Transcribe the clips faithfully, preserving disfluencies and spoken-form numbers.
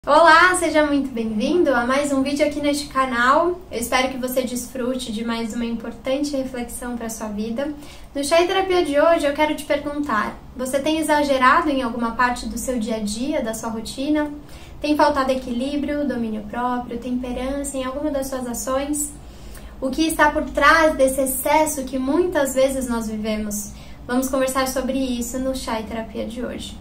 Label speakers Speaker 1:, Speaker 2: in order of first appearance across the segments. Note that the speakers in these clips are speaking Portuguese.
Speaker 1: Olá, seja muito bem-vindo a mais um vídeo aqui neste canal. Eu espero que você desfrute de mais uma importante reflexão para a sua vida. No Chá e Terapia de hoje eu quero te perguntar: você tem exagerado em alguma parte do seu dia a dia, da sua rotina? Tem faltado equilíbrio, domínio próprio, temperança em alguma das suas ações? O que está por trás desse excesso que muitas vezes nós vivemos? Vamos conversar sobre isso no Chá e Terapia de hoje.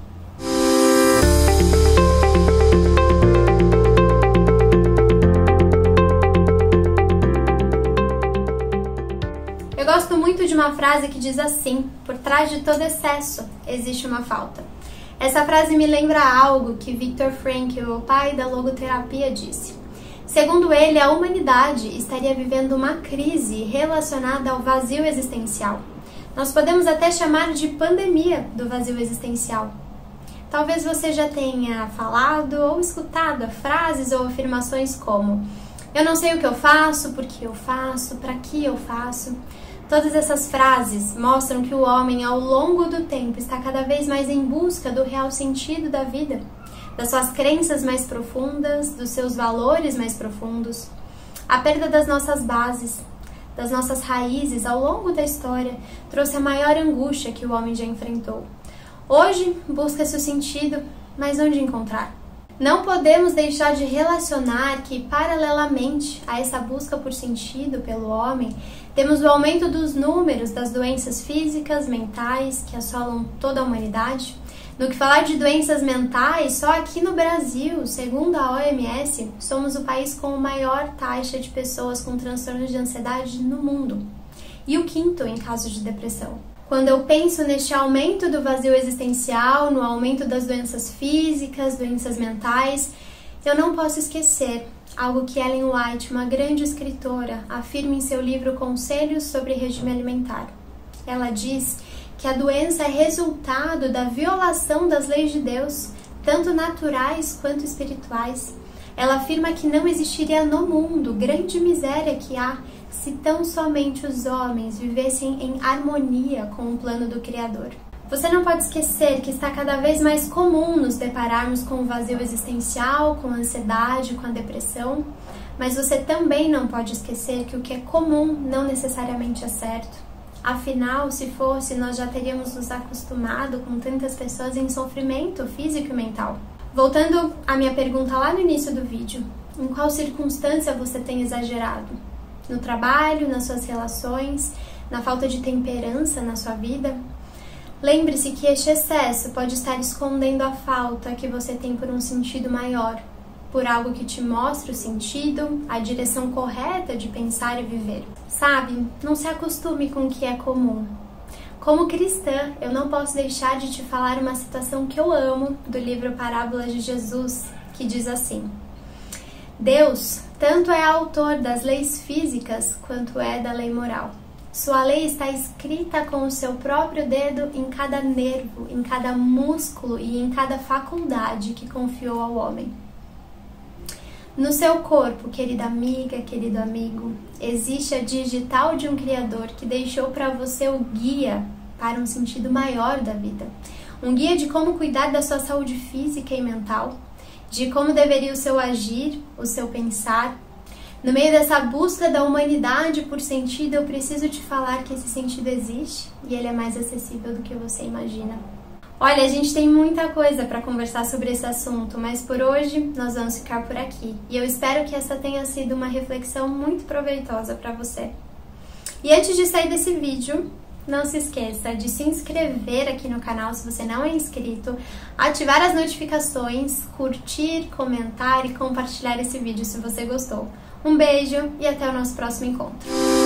Speaker 1: Eu gosto muito de uma frase que diz assim: por trás de todo excesso existe uma falta. Essa frase me lembra algo que Viktor Frankl, o pai da logoterapia, disse. Segundo ele, a humanidade estaria vivendo uma crise relacionada ao vazio existencial. Nós podemos até chamar de pandemia do vazio existencial. Talvez você já tenha falado ou escutado frases ou afirmações como: eu não sei o que eu faço, por que eu faço, para que eu faço. Todas essas frases mostram que o homem, ao longo do tempo, está cada vez mais em busca do real sentido da vida, das suas crenças mais profundas, dos seus valores mais profundos. A perda das nossas bases, das nossas raízes ao longo da história trouxe a maior angústia que o homem já enfrentou. Hoje, busca-se o sentido, mas onde encontrar? Não podemos deixar de relacionar que, paralelamente a essa busca por sentido pelo homem, temos o aumento dos números das doenças físicas, mentais, que assolam toda a humanidade. No que falar de doenças mentais, só aqui no Brasil, segundo a O M S, somos o país com a maior taxa de pessoas com transtornos de ansiedade no mundo. E o quinto em casos de depressão. Quando eu penso neste aumento do vazio existencial, no aumento das doenças físicas, doenças mentais, eu não posso esquecer algo que Ellen White, uma grande escritora, afirma em seu livro Conselhos sobre Regime Alimentar. Ela diz que a doença é resultado da violação das leis de Deus, tanto naturais quanto espirituais. Ela afirma que não existiria no mundo grande miséria que há se tão somente os homens vivessem em harmonia com o plano do Criador. Você não pode esquecer que está cada vez mais comum nos depararmos com o vazio existencial, com a ansiedade, com a depressão, mas você também não pode esquecer que o que é comum não necessariamente é certo. Afinal, se fosse, nós já teríamos nos acostumado com tantas pessoas em sofrimento físico e mental. Voltando à minha pergunta lá no início do vídeo, em qual circunstância você tem exagerado? No trabalho, nas suas relações, na falta de temperança na sua vida? Lembre-se que este excesso pode estar escondendo a falta que você tem por um sentido maior, por algo que te mostre o sentido, a direção correta de pensar e viver. Sabe, não se acostume com o que é comum. Como cristã, eu não posso deixar de te falar uma citação que eu amo do livro Parábolas de Jesus, que diz assim: Deus tanto é autor das leis físicas quanto é da lei moral. Sua lei está escrita com o seu próprio dedo em cada nervo, em cada músculo e em cada faculdade que confiou ao homem. No seu corpo, querida amiga, querido amigo, existe a digital de um Criador que deixou para você o guia para um sentido maior da vida. Um guia de como cuidar da sua saúde física e mental, de como deveria o seu agir, o seu pensar. No meio dessa busca da humanidade por sentido, eu preciso te falar que esse sentido existe e ele é mais acessível do que você imagina. Olha, a gente tem muita coisa para conversar sobre esse assunto, mas por hoje nós vamos ficar por aqui. E eu espero que essa tenha sido uma reflexão muito proveitosa para você. E antes de sair desse vídeo, não se esqueça de se inscrever aqui no canal se você não é inscrito, ativar as notificações, curtir, comentar e compartilhar esse vídeo se você gostou. Um beijo e até o nosso próximo encontro.